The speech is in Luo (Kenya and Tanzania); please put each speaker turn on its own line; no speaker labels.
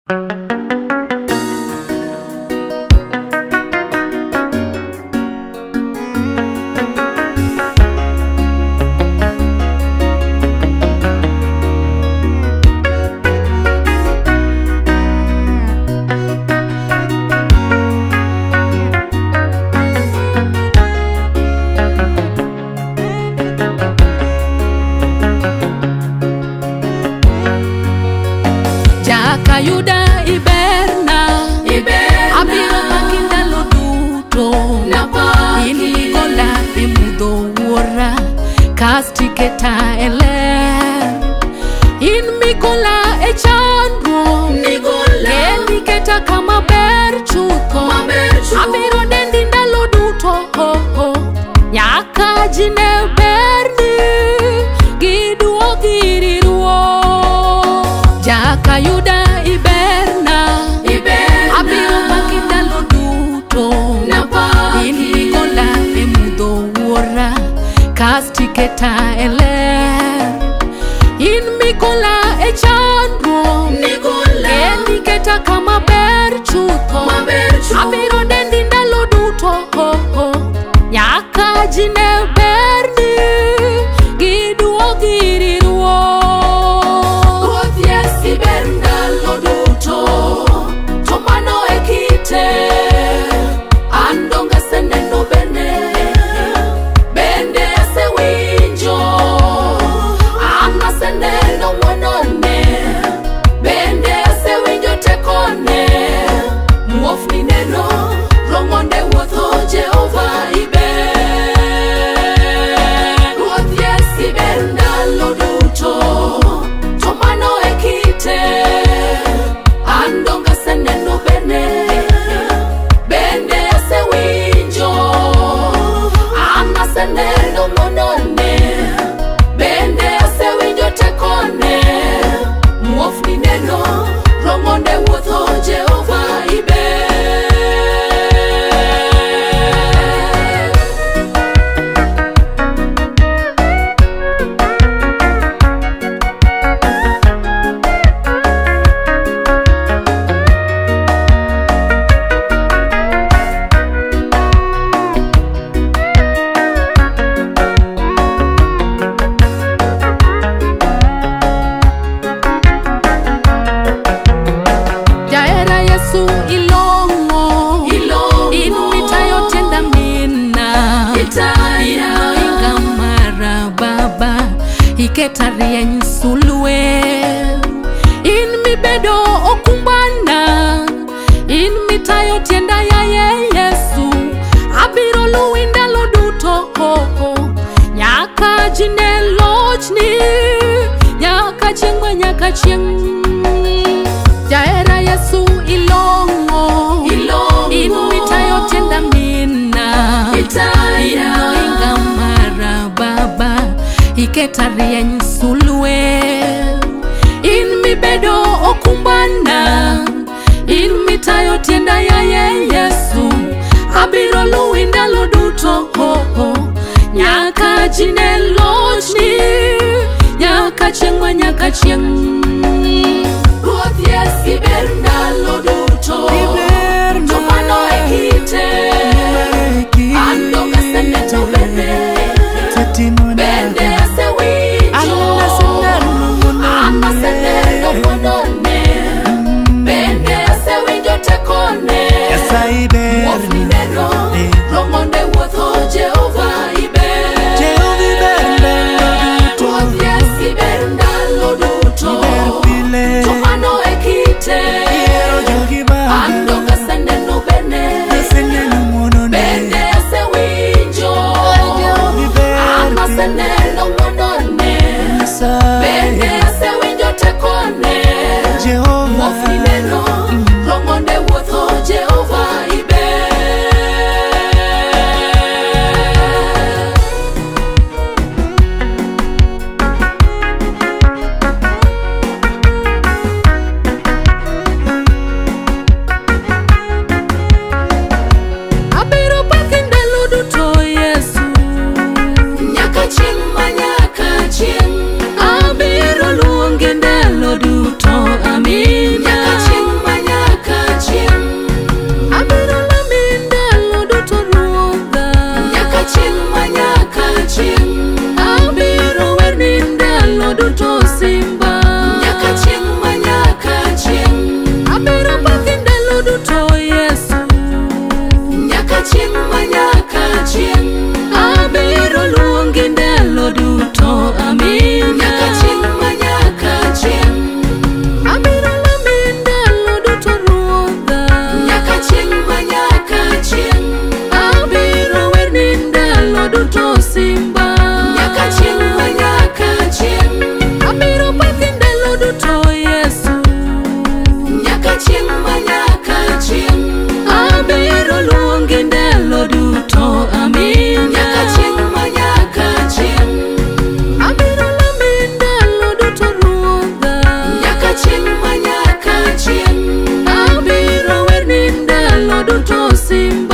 Yuda iberna abiro makinda loduto inikola imudho wuora kastiketa ele in mikola e chandro niketa kama ber chutho abiro dendi ndalo duto nyaka jine berni giduogiri ruo jaka Yuda abiro makinda loduto inikola imudho wuora kastiketa ele in mikola e chandro niketa kama ber chutho abiro dendi ndalo duto nyaka jine berni giduogiri ruo Iketarieny sulwe in mibedo okumbana in mitayo tienda ya Yesu abiro luwi ndalo duto nyaka jine lochni nyaka chieng' nyaka chieng' jaera Yesu ilongo in mitayo tienda mina inoinga mara baba iketarieny sulwe in mibedo okumbana in mitayo tienda ya Yesu abiro luwi ndalo duto nyaka jine lochni nyaka chieng' nyaka chieng' Ruoth Yesu iber ndalo duto to mano e kite ando kasene to bende Abiro luonge ndalo duto, amin. amin.
Nyaka chieng' ma nyaka chieng'.
Abiro lami ndalo duto Ruodha.
Nyaka chieng' ma nyaka chieng'.
Abiro werni ndalo duto Simba.